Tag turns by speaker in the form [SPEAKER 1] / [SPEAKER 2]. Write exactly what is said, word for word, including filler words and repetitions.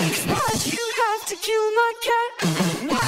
[SPEAKER 1] Why'd you have to kill my cat? Why